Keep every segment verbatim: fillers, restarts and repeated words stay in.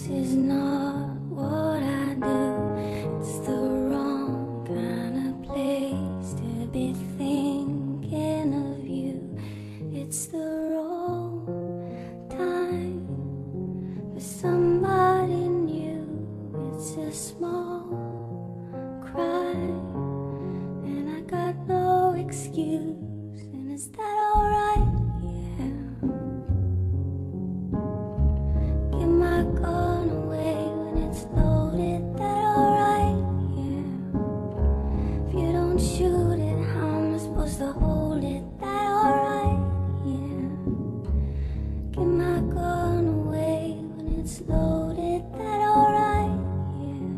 is not what I do. It's the wrong kind of place to be thinking of you. It's the wrong time for somebody new. It's a small crime, and I got no excuse. And is that alright? Gone away when it's loaded, that alright? Yeah. If you don't shoot it, how am I supposed to hold it? That alright? Yeah. Get my gun away when it's loaded, that alright? Yeah.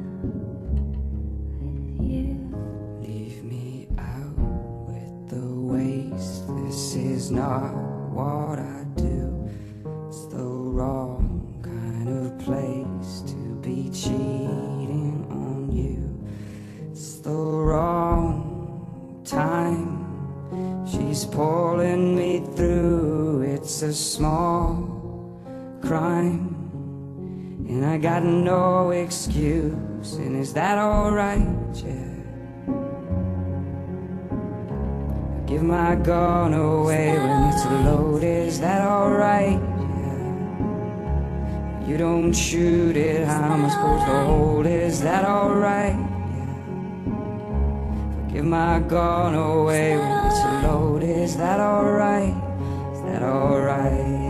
With you. Leave me out with the waste. This is not what I do. It's the wrong place to be cheating on you. It's the wrong time. She's pulling me through. It's a small crime, and I got no excuse. And is that alright? Yeah. I give my gun away when it's loaded. Is that alright? You don't shoot it, how am I supposed to hold it? Is that alright? Yeah. Give my gun away when it's loaded. Is that alright? Is that alright?